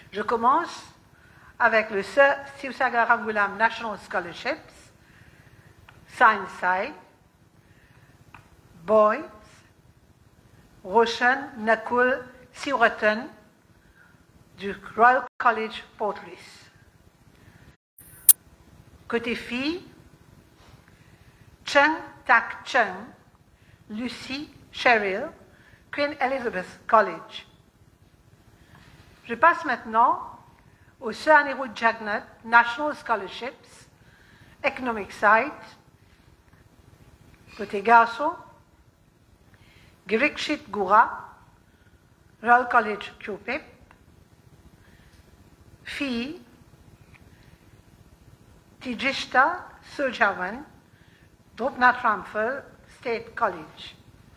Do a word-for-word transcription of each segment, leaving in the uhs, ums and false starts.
Je commence avec le Sir Sivasagaramgulam National Scholarships, Science-Side, Boys, Roshan Nakul Siwratan du Royal College, Port Louis. Côté filles, Chung Tak Chung, Lucy Cheryl, Queen Elizabeth College. Je passe maintenant au Sir Anirudh Jagannath National Scholarships, Economic Side. Côté garçon, Girikshit Gura, Royal College, Cupip. Fille, Tijishta Surjavan, Drupnath Ramphal, State College.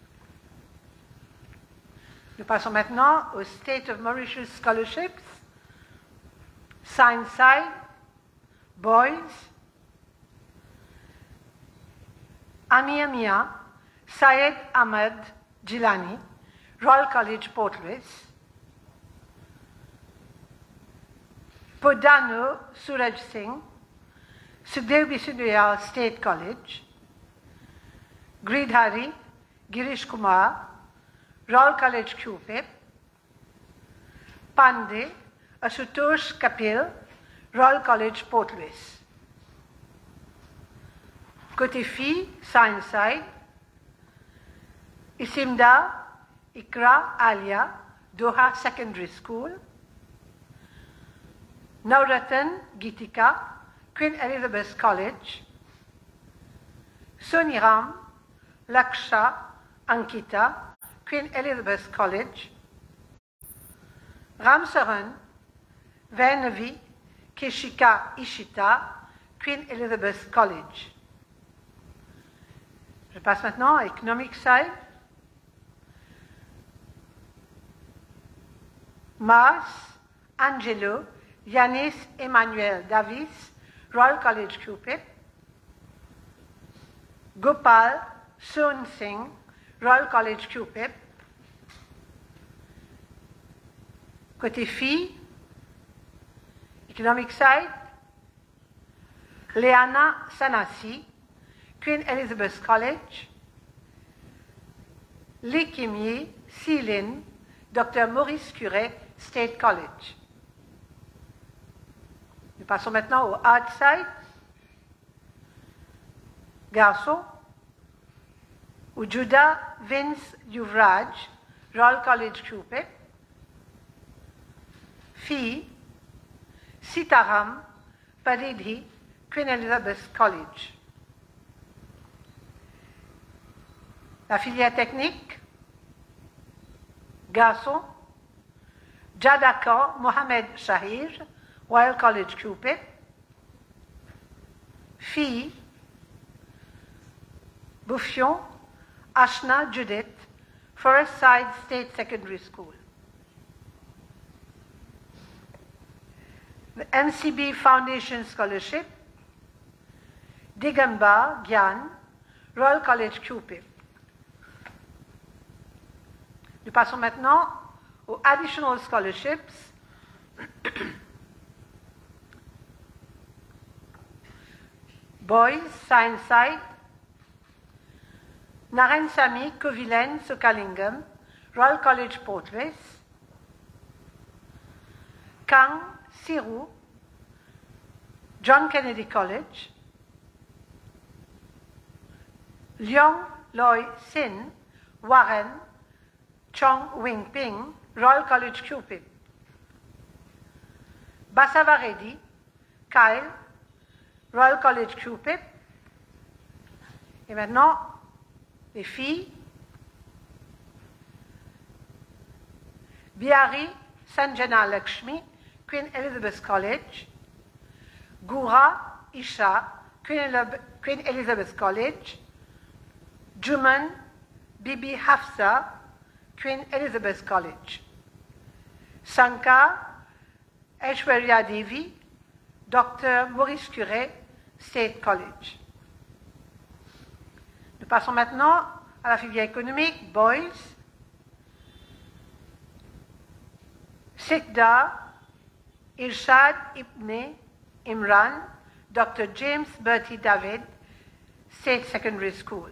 Nous passons maintenant au State of Mauritius Scholarships, Science Side, Boys, Amia Mia, Syed Ahmed Jilani, Royal College, Port Louis. Podano Suraj Singh, Sukhdev Bisudayal State College. Gridhari Girish Kumar, Royal College, Cupip. Pandey Ashutosh Kapil, Royal College, Port Louis. Côté filles, Science Side, Isimda Ikra Alia, Doha Secondary School. Nauratan Gitika, Queen Elizabeth College. Soniram Laksha Ankita, Queen Elizabeth College. Ramsaran Vainavi Keshika Ishita, Queen Elizabeth College. Je passe maintenant à Economic Side. Mars Angelo Yanis Emmanuel Davis, Royal College, Cupip. Gopal Soon Singh, Royal College, Cupip. Côté filles, Economic Side, Leana Sanasi, Queen Elizabeth College. Likimyi Silin, Docteur Maurice Curet, State College. Nous passons maintenant au Art Side. Garçon, Ujuda Vince Yuvraj, Royal College, Cupip. Fille, Sitaram Paridhi, Queen Elizabeth College. La filière technique. Garçon, Jadaka Mohamed Shahir, Royal College, Cupip. Fille, Bouffion Ashna Judith, Forest Side State Secondary School. The N C B Foundation Scholarship, Digamba Gyan, Royal College, Cupip. Nous passons maintenant aux Additional Scholarships. Boys, Science Side, Naren Sami Kovilen Sokalingam, Royal College, Port Louis. Kang Siru, John Kennedy College. Leong Loy Sin, Warren Chong Wing Ping, Royal College, Cupid. Basavaredi Kyle, Royal College, Cupid. Et maintenant, les filles. Bihari Sanjana Lakshmi, Queen Elizabeth College. Gura Isha, Queen Elizabeth College. Juman Bibi Hafsa, Queen Elizabeth College. Sankar Aishwarya Devi, Docteur Maurice Curet, State College. Nous passons maintenant à la filière économique, Boys. Sikdar Irshad Ibn Imran, Doctor James Bertie David, State Secondary School.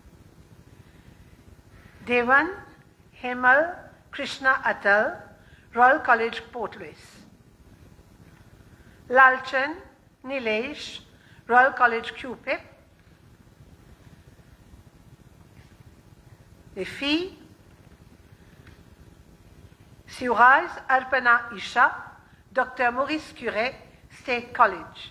Devan Hemal Krishna Atal, Royal College, Port Louis. Lalchan Nilesh, Royal College, Cupid. Les filles, Suraj Arpana Isha, Docteur Maurice Curet, State College.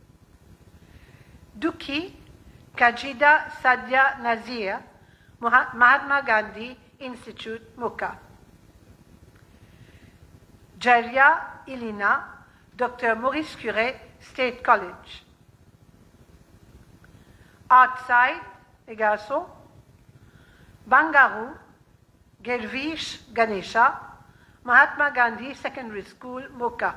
Duki Kajida Sadia Nazir, Mahatma Gandhi Institute, Mocha. Jaria Ilina, Docteur Maurice Curet, State College. Outside, les garçons, Bangaru, Gelvish Ganesha, Mahatma Gandhi Secondary School, Mocha.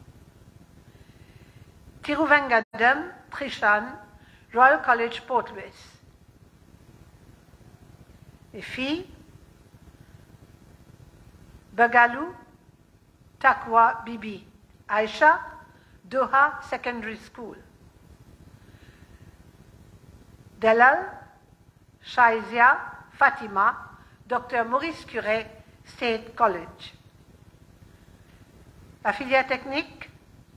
Tiruvangadam Trishan, Royal College, Port Louis. Les filles, Bagalou, Takwa Bibi, Aisha, Doha Secondary School. Delal, Shaizia, Fatima, Docteur Maurice Curet, State College. La filière technique,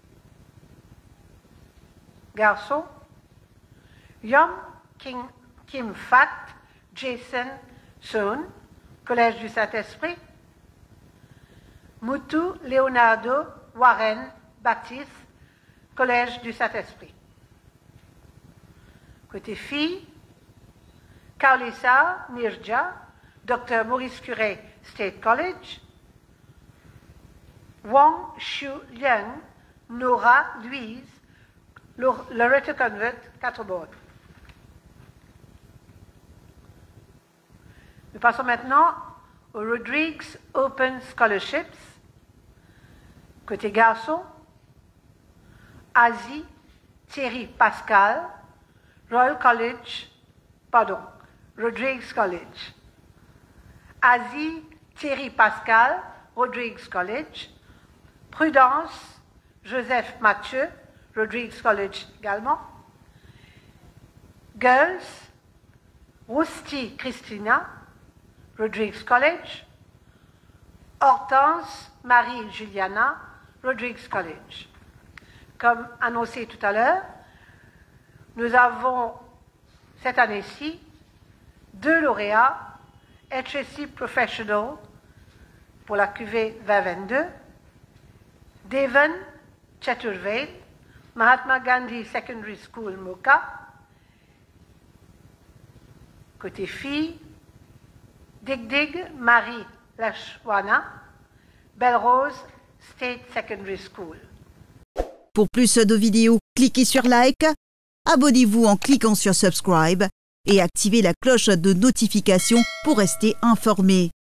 garçon, Yom Kim, Kim Fat, Jason Sohn, Collège du Saint-Esprit. Mutu Leonardo Warren Baptiste, Collège du Saint-Esprit. Côté filles, Kaulisa Nirja, Docteur Maurice Curet, State College. Wang Shu Liang, Nora Louise, Loreto Convent, Quatre-Bornes. Nous passons maintenant aux Rodrigues Open Scholarships. Côté garçon, Asie Thierry Pascal, Royal College, pardon, Rodrigues College. Asie Thierry Pascal, Rodrigues College. Prudence Joseph Mathieu, Rodrigues College également. Girls, Rusty Christina, Rodrigues College. Hortense Marie Juliana, Rodrigues College. Comme annoncé tout à l'heure, nous avons cette année-ci deux lauréats H S C Professional pour la cuvée vingt vingt-deux, Devan Chaturved, Mahatma Gandhi Secondary School, Mocha. Côté filles, Digdig Marie Lashwana, Belrose State Secondary School. Pour plus de vidéos, cliquez sur like, abonnez-vous en cliquant sur subscribe et activez la cloche de notification pour rester informé.